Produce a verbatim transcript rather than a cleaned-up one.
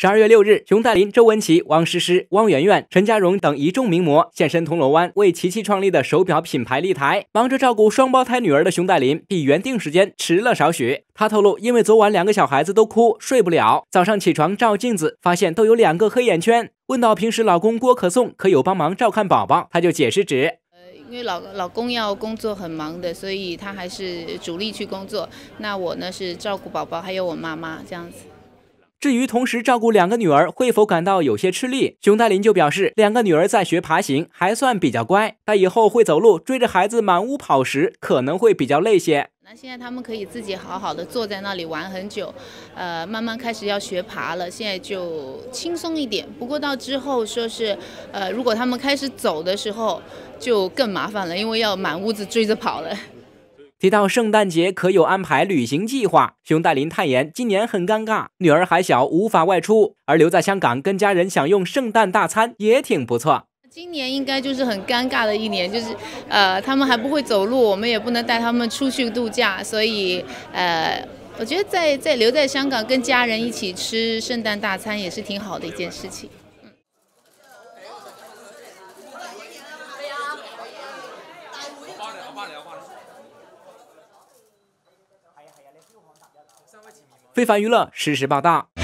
十二月六日，熊黛林、周文琪、王诗诗、汪媛媛、陈嘉荣等一众名模现身铜锣湾，为琪琪创立的手表品牌立台。忙着照顾双胞胎女儿的熊黛林比原定时间迟了少许。她透露，因为昨晚两个小孩子都哭，睡不了，早上起床照镜子，发现都有两个黑眼圈。问到平时老公郭可颂可有帮忙照看宝宝，她就解释指。 因为老老公要工作很忙的，所以他还是主力去工作。那我呢是照顾宝宝，还有我妈妈这样子。 至于同时照顾两个女儿会否感到有些吃力，熊黛林就表示，两个女儿在学爬行，还算比较乖，但以后会走路，追着孩子满屋跑时，可能会比较累些。 那现在他们可以自己好好的坐在那里玩很久，呃，慢慢开始要学爬了，现在就轻松一点。不过到之后说是，呃，如果他们开始走的时候，就更麻烦了，因为要满屋子追着跑了。 提到圣诞节可有安排旅行计划，熊黛林坦言今年很尴尬，女儿还小，无法外出，而留在香港跟家人享用圣诞大餐也挺不错。 今年应该就是很尴尬的一年，就是呃，他们还不会走路，我们也不能带他们出去度假，所以呃，我觉得在在留在香港跟家人一起吃圣诞大餐也是挺好的一件事情。嗯。 非凡娱乐实时报道。